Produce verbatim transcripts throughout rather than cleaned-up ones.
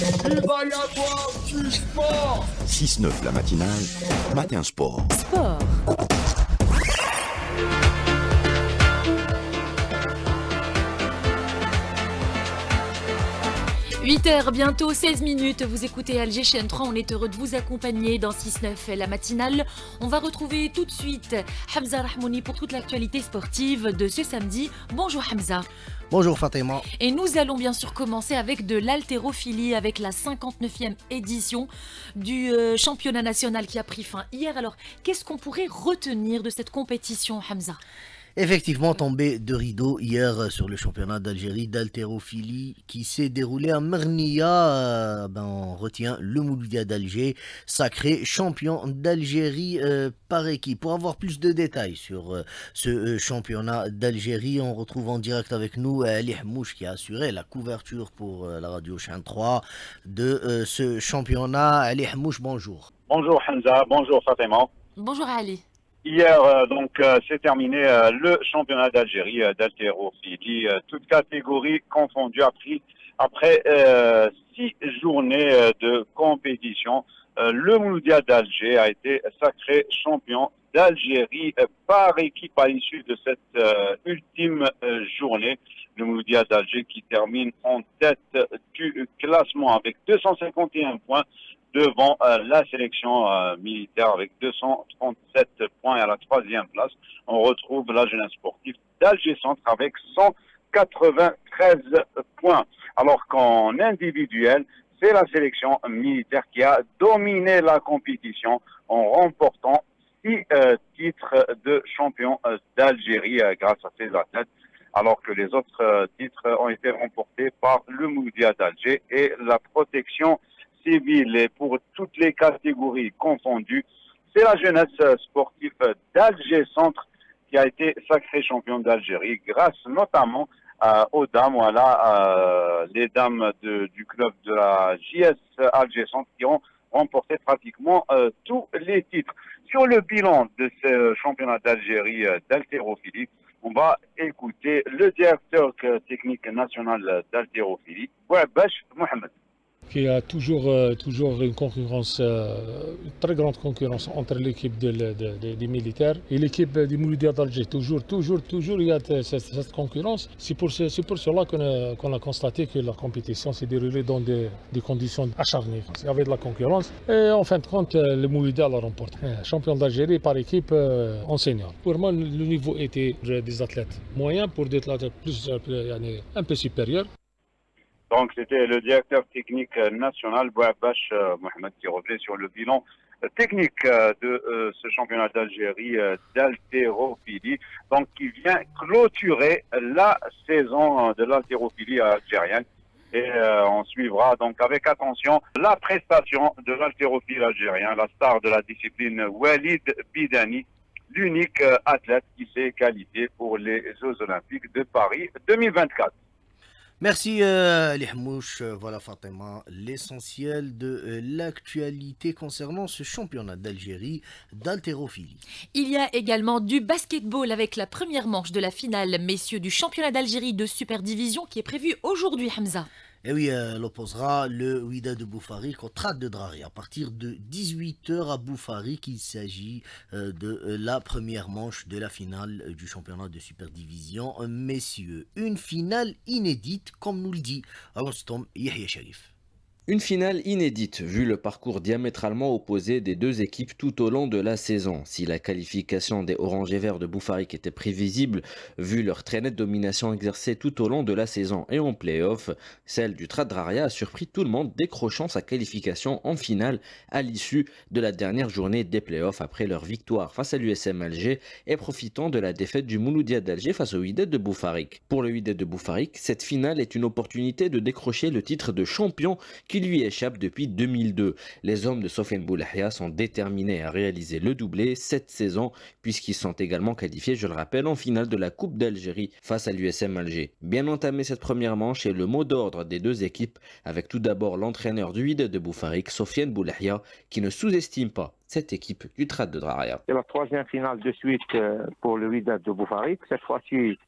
Il va y avoir du sport. six neuf la matinale, Matin Sport. Sport. huit heures, bientôt seize minutes, vous écoutez Alger Chaîne trois, on est heureux de vous accompagner dans six neuf la matinale. On va retrouver tout de suite Hamza Rahmouni pour toute l'actualité sportive de ce samedi. Bonjour Hamza. Bonjour Fatima. Et nous allons bien sûr commencer avec de l'haltérophilie, avec la cinquante-neuvième édition du euh, championnat national qui a pris fin hier. Alors, qu'est-ce qu'on pourrait retenir de cette compétition, Hamza ? Effectivement, tombé de rideau hier sur le championnat d'Algérie d'haltérophilie qui s'est déroulé à Mernia. Euh, ben, on retient le Mouloudia d'Alger, sacré champion d'Algérie euh, par équipe. Pour avoir plus de détails sur euh, ce euh, championnat d'Algérie, on retrouve en direct avec nous Ali Hamouche qui a assuré la couverture pour euh, la radio Chaîne trois de euh, ce championnat. Ali Hamouche, bonjour. Bonjour Hamza, bonjour Fatima. Bonjour Ali. Hier, euh, donc, euh, s'est terminé euh, le championnat d'Algérie euh, d'haltérophilie, euh, toutes catégories confondues, après, après euh, six journées euh, de compétition. Euh, le Mouloudia d'Alger a été sacré champion d'Algérie euh, par équipe à l'issue de cette euh, ultime euh, journée. Le Mouloudia d'Alger qui termine en tête du classement avec deux cent cinquante et un points. Devant euh, la sélection euh, militaire avec deux cent trente-sept points. Et à la troisième place, on retrouve la jeunesse sportive d'Alger Centre avec cent quatre-vingt-treize points. Alors qu'en individuel, c'est la sélection militaire qui a dominé la compétition en remportant six euh, titres de champion euh, d'Algérie euh, grâce à ses athlètes. Alors que les autres euh, titres ont été remportés par le Mouloudia d'Alger et la protection civile. Et pour toutes les catégories confondues, c'est la jeunesse sportive d'Alger Centre qui a été sacré champion d'Algérie grâce notamment euh, aux dames, voilà, euh, les dames de, du club de la J S Alger Centre qui ont remporté pratiquement euh, tous les titres. Sur le bilan de ce championnat d'Algérie euh, d'haltérophilie, on va écouter le directeur technique national d'haltérophilie, Bouabache Mohamed. Qui a toujours, euh, toujours une concurrence, euh, une très grande concurrence entre l'équipe de, de, de, des militaires et l'équipe du Mouloudia d'Alger. Toujours, toujours, toujours il y a cette, cette concurrence. C'est pour, c'est pour cela qu'on a, qu'on a constaté que la compétition s'est déroulée dans des, des conditions acharnées. Il y avait de la concurrence et en fin de compte, le Mouloudia l'a remporté. Champion d'Algérie par équipe euh, enseignante. Pour moi, le niveau était des athlètes moyens pour des athlètes plus, un peu supérieurs. Donc, c'était le directeur technique national, Bouabache Mohamed, qui revenait sur le bilan technique de euh, ce championnat d'Algérie euh, d'haltérophilie, donc qui vient clôturer la saison de l'haltérophilie algérienne. Et euh, on suivra donc avec attention la prestation de l'haltérophile algérien, la star de la discipline Walid Bidani, l'unique euh, athlète qui s'est qualifié pour les Jeux Olympiques de Paris deux mille vingt-quatre. Merci euh, Ali Hamouche. Voilà Fatima, l'essentiel de euh, l'actualité concernant ce championnat d'Algérie d'haltérophilie. Il y a également du basketball avec la première manche de la finale, messieurs, du championnat d'Algérie de Super Division qui est prévue aujourd'hui, Hamza. Et oui, elle opposera le Wydad de Boufarik au Trad de Drari à partir de dix-huit heures à Boufarik. Il s'agit euh, de euh, la première manche de la finale euh, du championnat de Super Division. Euh, messieurs, une finale inédite, comme nous le dit Rostom Yahya Sharif. Une finale inédite, vu le parcours diamétralement opposé des deux équipes tout au long de la saison. Si la qualification des Orange et Verts de Boufarik était prévisible, vu leur très nette domination exercée tout au long de la saison et en play-off, celle du Trad Draria a surpris tout le monde, décrochant sa qualification en finale à l'issue de la dernière journée des play-offs après leur victoire face à l'U S M Alger et profitant de la défaite du Mouloudia d'Alger face au Wydad de Boufarik. Pour le Wydad de Boufarik, cette finale est une opportunité de décrocher le titre de champion qui lui échappe depuis deux mille deux. Les hommes de Sofiane Boulahia sont déterminés à réaliser le doublé cette saison puisqu'ils sont également qualifiés, je le rappelle, en finale de la Coupe d'Algérie face à l'U S M Alger. Bien entamé cette première manche et le mot d'ordre des deux équipes avec tout d'abord l'entraîneur du Wydad de Boufarik, Sofiane Boulahia, qui ne sous-estime pas cette équipe du Trad de Draria. C'est la troisième finale de suite pour le Wydad de Boufarik. Cette fois-ci,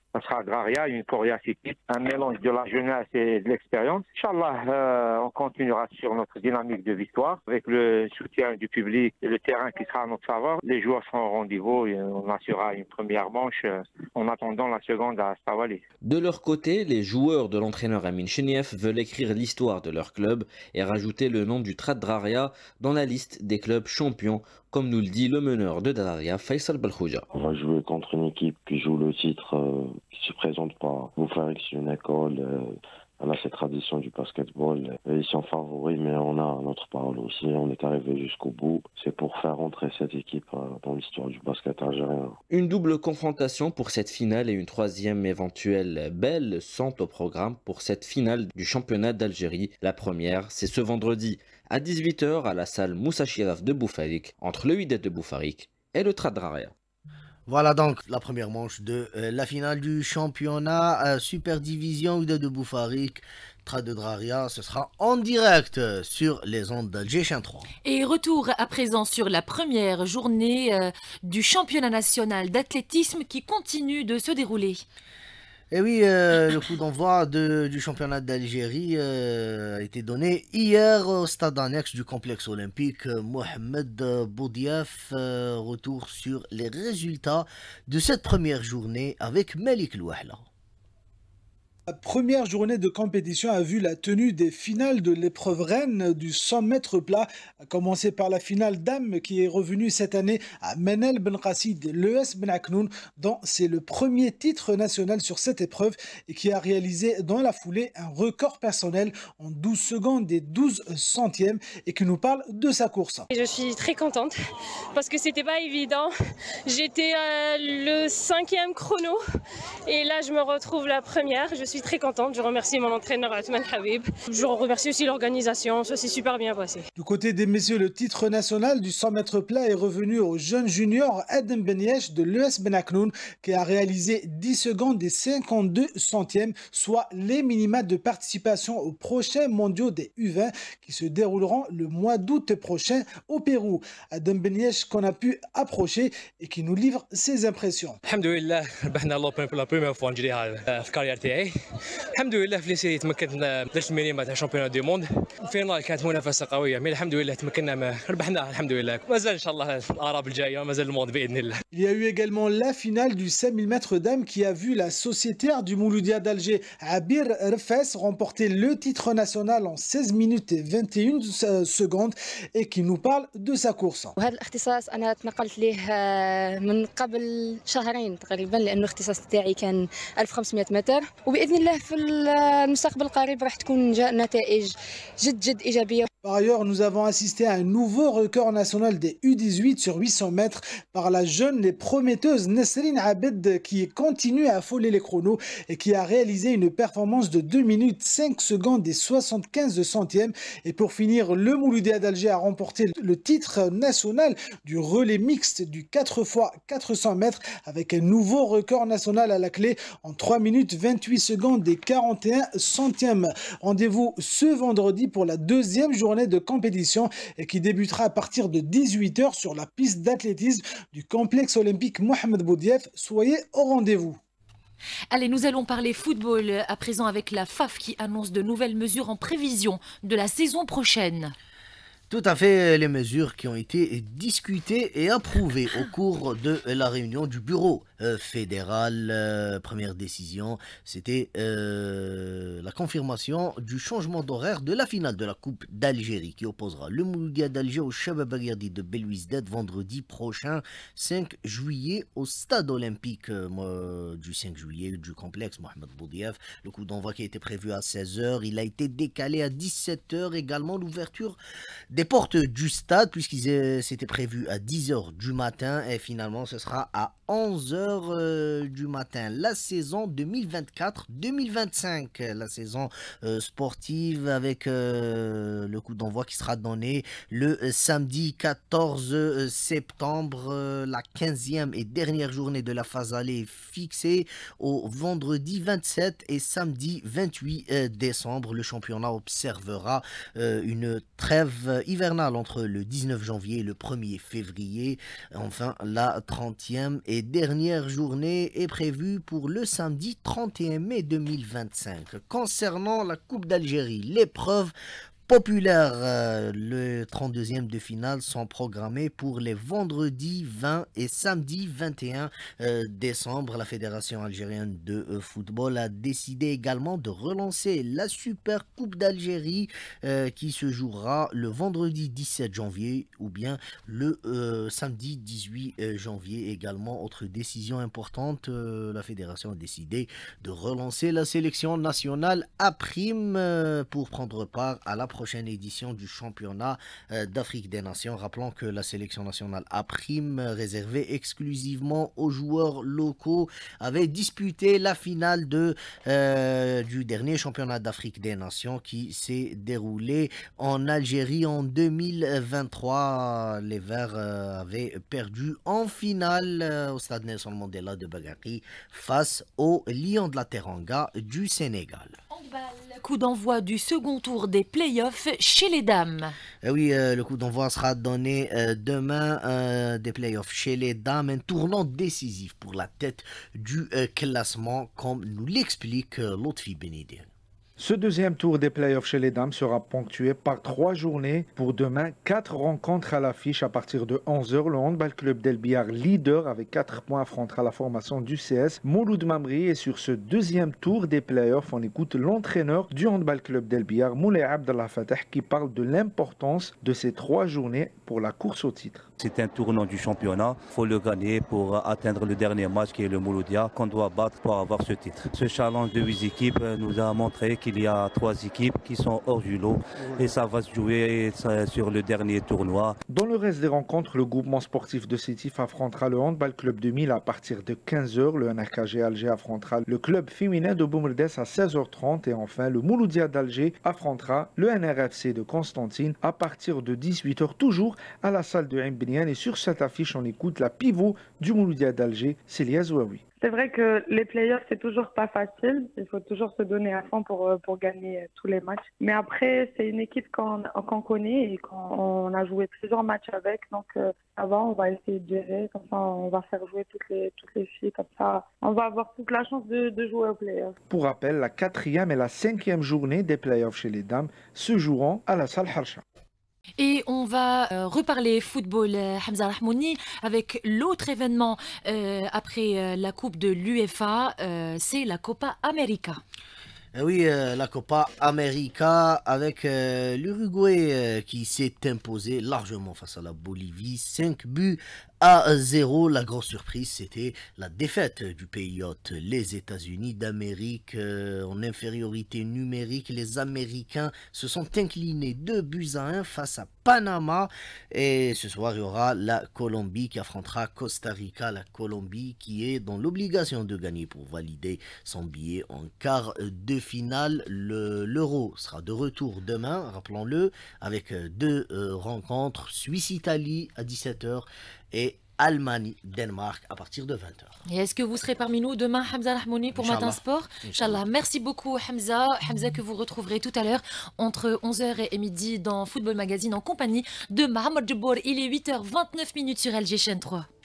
Ça sera Draria, une coriacité, un mélange de la jeunesse et de l'expérience. Inch'Allah, euh, on continuera sur notre dynamique de victoire avec le soutien du public et le terrain qui sera à notre faveur. Les joueurs seront au rendez-vous et on assurera une première manche euh, en attendant la seconde à Stawali. De leur côté, les joueurs de l'entraîneur Amin Chenieff veulent écrire l'histoire de leur club et rajouter le nom du Trad Draria dans la liste des clubs champions, comme nous le dit le meneur de Draria, Faisal Belkhouja. On va jouer contre une équipe qui joue le titre, euh, qui se présente pas. Boufarik, c'est une école, euh, on a cette tradition du basketball. Ils sont favoris, mais on a notre parole aussi. On est arrivé jusqu'au bout. C'est pour faire rentrer cette équipe euh, dans l'histoire du basket algérien. Une double confrontation pour cette finale et une troisième éventuelle belle sont au programme pour cette finale du championnat d'Algérie. La première, c'est ce vendredi à dix-huit heures à la salle Moussa Chiraf de Boufarik, entre le Wydad de Boufarik et le Trad Draria. Voilà donc la première manche de euh, la finale du championnat euh, Super Division Wydad de Boufarik, Trad de Draria. Ce sera en direct sur les ondes d'Alger Chaîne trois. Et retour à présent sur la première journée euh, du championnat national d'athlétisme qui continue de se dérouler. Et oui, euh, le coup d'envoi du championnat d'Algérie euh, a été donné hier au stade annexe du complexe olympique. Mohamed Boudiaf, euh, retour sur les résultats de cette première journée avec Malik Louahla. La première journée de compétition a vu la tenue des finales de l'épreuve reine du cent mètres plat, à commencer par la finale dames qui est revenue cette année à Menel Ben Qassid, l'E S Ben Aknoun, dont c'est le premier titre national sur cette épreuve et qui a réalisé dans la foulée un record personnel en douze secondes et douze centièmes et qui nous parle de sa course. Je suis très contente parce que c'était pas évident. J'étais euh, le cinquième chrono et là je me retrouve la première. Je suis très contente, je remercie mon entraîneur Atman Habib. Je remercie aussi l'organisation, ça s'est super bien passé. Du côté des messieurs, le titre national du cent mètres plat est revenu au jeune junior Adem Ben Yesh de l'E S Ben Aknoun qui a réalisé dix secondes et cinquante-deux centièmes, soit les minima de participation aux prochains mondiaux des U vingt qui se dérouleront le mois d'août prochain au Pérou. Adem Ben Yesh qu'on a pu approcher et qui nous livre ses impressions. Alhamdoulilah, ربحنا l'Open pour la première fois نجريها في الكارير تاعي. الحمد لله في ليسيري تمكنا درت المينيما تاع شامبيون دي موند. الفينال كانت منافسه قويه، مي الحمد لله تمكنا ربحنا الحمد لله. مازال ان شاء الله الاعراب الجايه مازال الموند باذن الله. Il y a eu également la finale du cinq mille mètres dames qui a vu la sociétaire du Mouloudia d'Alger, Abir Refes, remporter le titre national en seize minutes et vingt et une secondes et qui nous parle de sa course. وهذا الاختصاص انا تنقلت ليه من قبل شهرين تقريبا لانه الاختصاص تاعي كان ألف وخمسمائة متر وباذن الله في المستقبل القريب راح تكون نتائج جد جد ايجابيه. Par ailleurs, nous avons assisté à un nouveau record national des U dix-huit sur huit cents mètres par la jeune et prometteuse Nesrine Abed qui continue à affoler les chronos et qui a réalisé une performance de deux minutes cinq secondes et soixante-quinze centièmes. Et pour finir, le Mouloudia d'Alger a remporté le titre national du relais mixte du quatre fois quatre cents mètres avec un nouveau record national à la clé en trois minutes vingt-huit secondes et quarante et un centièmes. Rendez-vous ce vendredi pour la deuxième journée de compétition et qui débutera à partir de dix-huit heures sur la piste d'athlétisme du complexe olympique Mohamed Boudiaf. Soyez au rendez-vous. Allez, nous allons parler football à présent avec la F A F qui annonce de nouvelles mesures en prévision de la saison prochaine. Tout à fait, les mesures qui ont été discutées et approuvées au cours de la réunion du bureau euh, fédéral. Euh, première décision, c'était euh, la confirmation du changement d'horaire de la finale de la Coupe d'Algérie qui opposera le Mouloudia d'Alger au Shabab Agirdi de Belouizdad vendredi prochain, cinq juillet, au stade olympique euh, du cinq juillet du complexe Mohamed Boudiaf. Le coup d'envoi qui a été prévu à seize heures, il a été décalé à dix-sept heures. Également, l'ouverture des portes du stade, puisqu'il s'était prévu à dix heures du matin et finalement ce sera à onze heures euh, du matin. La saison deux mille vingt-quatre deux mille vingt-cinq, la saison euh, sportive avec euh, le coup d'envoi qui sera donné le euh, samedi quatorze septembre, euh, la quinzième et dernière journée de la phase aller fixée au vendredi vingt-sept et samedi vingt-huit décembre. Le championnat observera euh, une trêve hivernale entre le dix-neuf janvier et le premier février. Enfin, la trentième et dernière première journée est prévue pour le samedi trente et un mai deux mille vingt-cinq. Concernant la Coupe d'Algérie, l'épreuve populaire, euh, le trente-deuxième de finale sont programmés pour les vendredis vingt et samedi vingt et un euh, décembre. La Fédération algérienne de euh, football a décidé également de relancer la Super Coupe d'Algérie euh, qui se jouera le vendredi dix-sept janvier ou bien le euh, samedi dix-huit janvier également. Autre décision importante, euh, la Fédération a décidé de relancer la sélection nationale à prime euh, pour prendre part à la prochaine édition du championnat euh, d'Afrique des Nations. Rappelons que la sélection nationale à prime, réservée exclusivement aux joueurs locaux, avait disputé la finale de, euh, du dernier championnat d'Afrique des Nations qui s'est déroulé en Algérie en deux mille vingt-trois. Les Verts euh, avaient perdu en finale euh, au stade Nelson Mandela de Bagari face aux Lions de la Teranga du Sénégal. Coup d'envoi du second tour des playoffs chez les dames. Eh oui, euh, le coup d'envoi sera donné euh, demain euh, des playoffs chez les dames. Un tournant décisif pour la tête du euh, classement, comme nous l'explique euh, Lotfi Benidi. Ce deuxième tour des playoffs chez les dames sera ponctué par trois journées. Pour demain, quatre rencontres à l'affiche à partir de onze heures. Le Handball Club d'El Biar, leader avec quatre points, affrontera la formation du C S Mouloud Mamri. Et sur ce deuxième tour des playoffs, on écoute l'entraîneur du Handball Club d'El Biar, Moulay Abdallah Fatah, qui parle de l'importance de ces trois journées pour la course au titre. C'est un tournant du championnat. Il faut le gagner pour atteindre le dernier match qui est le Mouloudia qu'on doit battre pour avoir ce titre. Ce challenge de huit équipes nous a montré qu'il y a trois équipes qui sont hors du lot et ça va se jouer sur le dernier tournoi. Dans le reste des rencontres, le groupement sportif de Sétif affrontera le Handball Club de Mille à partir de quinze heures. Le N R K G Alger affrontera le club féminin de Boumerdès à seize heures trente. Et enfin, le Mouloudia d'Alger affrontera le N R F C de Constantine à partir de dix-huit heures, toujours à la salle de Mbini. Et sur cette affiche, on écoute la pivot du Mouloudia d'Alger, Célia Zouaoui. C'est vrai que les playoffs, c'est toujours pas facile. Il faut toujours se donner à fond pour, pour gagner tous les matchs. Mais après, c'est une équipe qu'on qu'on connaît et qu'on a joué plusieurs matchs avec. Donc, euh, avant, on va essayer de gérer. Comme ça, on va faire jouer toutes les, toutes les filles. Comme ça, on va avoir toute la chance de, de jouer aux playoffs. Pour rappel, la quatrième et la cinquième journée des playoffs chez les dames se joueront à la salle Harsha. Et on va euh, reparler football, euh, Hamza Rahmouni, avec l'autre événement euh, après euh, la Coupe de l'U F A, euh, c'est la Copa América. Oui, euh, la Copa América avec euh, l'Uruguay euh, qui s'est imposé largement face à la Bolivie, cinq buts à zéro. La grosse surprise, c'était la défaite du pays hôte, les États-Unis d'Amérique. Euh, en infériorité numérique, les Américains se sont inclinés deux buts à un face à Panama. Et ce soir, il y aura la Colombie qui affrontera Costa Rica. La Colombie qui est dans l'obligation de gagner pour valider son billet en quart de finale. L'Euro sera de retour demain, rappelons-le, avec deux euh, rencontres, Suisse-Italie à dix-sept heures et Allemagne-Danemark à partir de vingt heures. Et est-ce que vous serez parmi nous demain, Hamza Rahmouni, pour Matin Sport? Inch'Allah. Merci beaucoup, Hamza. Hamza que vous retrouverez tout à l'heure entre onze heures et midi dans Football Magazine en compagnie de Mohamed Djebbour. Il est huit heures vingt-neuf sur L G Chaîne trois.